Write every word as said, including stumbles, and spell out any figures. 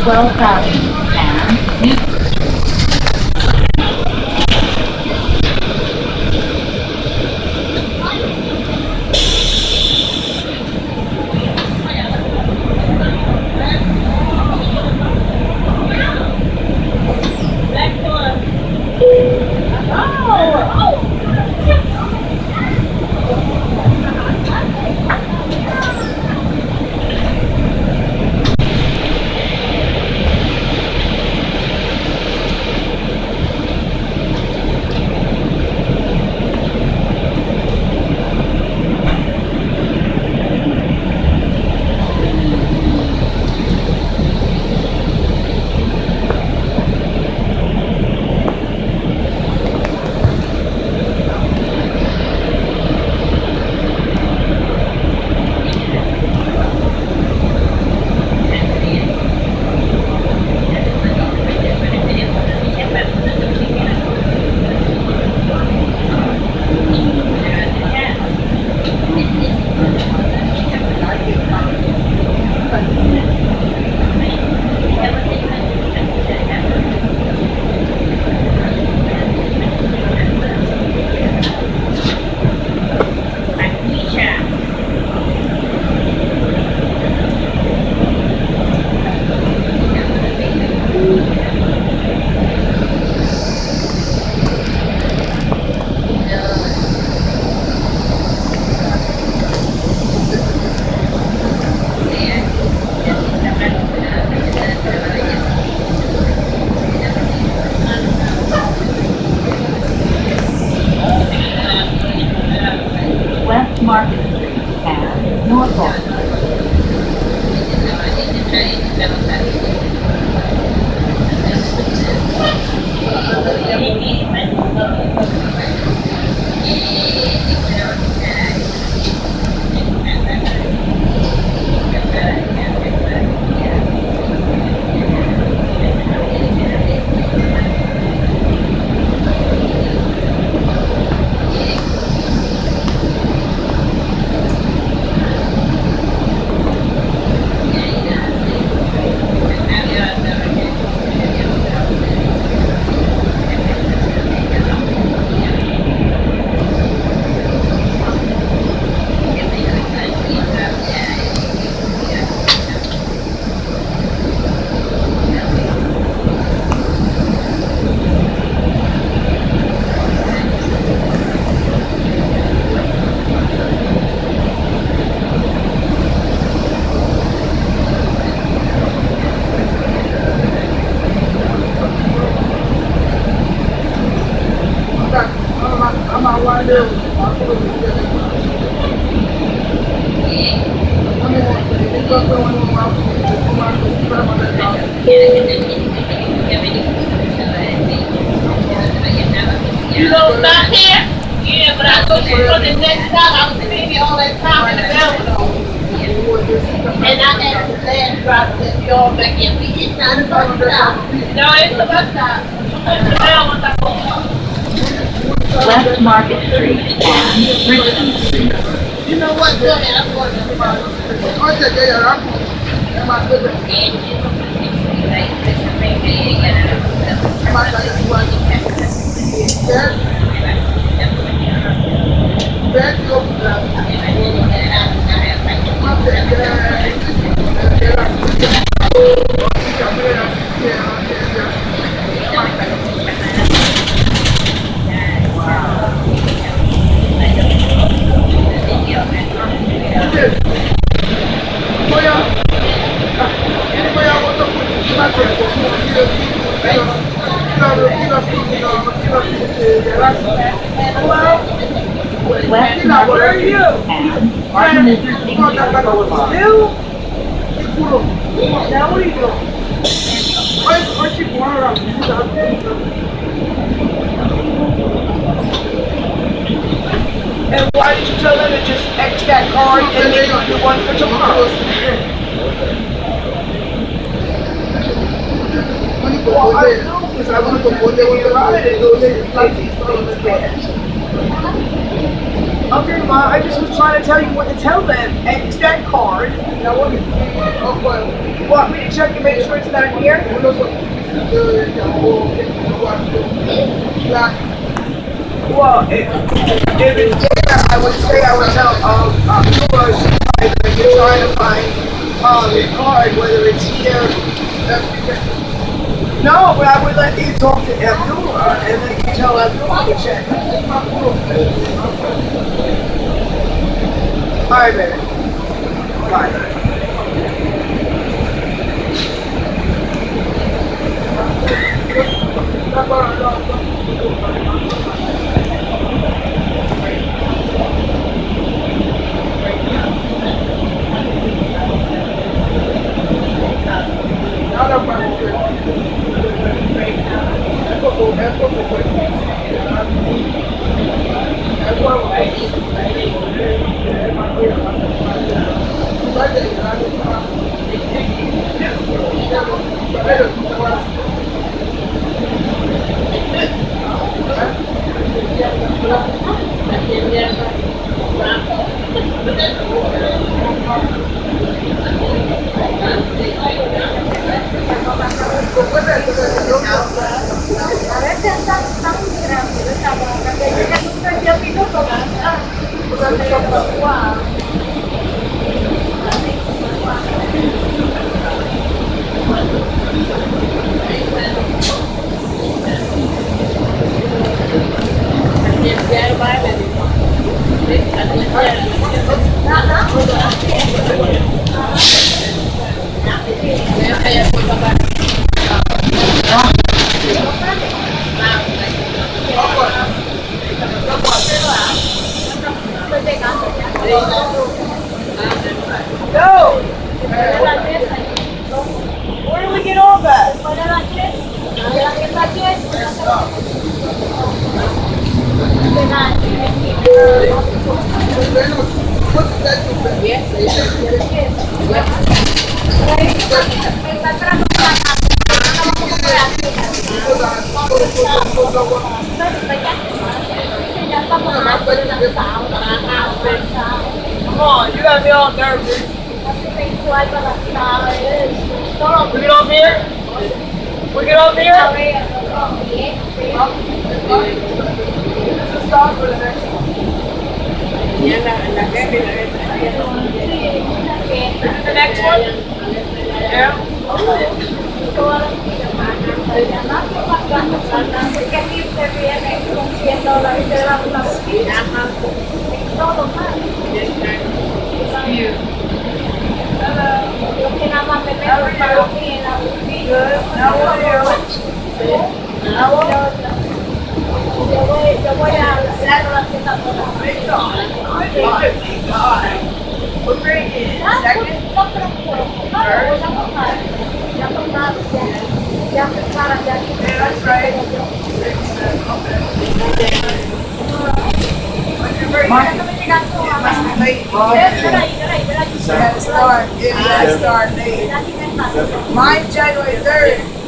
twelve thousand and New West Market Street and Norfolk. You don't stop here? Yeah, but I thought you were the next stop. I was sitting here all that time in the bell. And I had the last drop that you all back here. It's not a bus stop. No, it's a bus stop. The bell was like, oh. West Market Street and Richmond Street. You know what? Go ahead. I'm going to the bus. West Market Street and Martin Luther King Boulevard. Now what are you doing? Why aren't you going around? And why did you tell them to just X that card and make it the one for tomorrow? Well, I know, because I want to go there with the ride and go there. Okay. Well, I just was trying to tell you what to tell them. X that card. Want me to check to make sure it's not here? Well, if, if it's there, I would say I would tell um, um, viewers that you're trying to find um, the card, whether it's here. No, but I would let you talk to Abdullah, and then you tell Abdullah to check. Alright, baby. Bye. No! Where do we get all that? Come on, you got me all nervous. We get over here? We get over here? This is the start for the next one. This is the next one? Yeah? That's right. It must be late. It had to start. It had to start late. Mine's January third.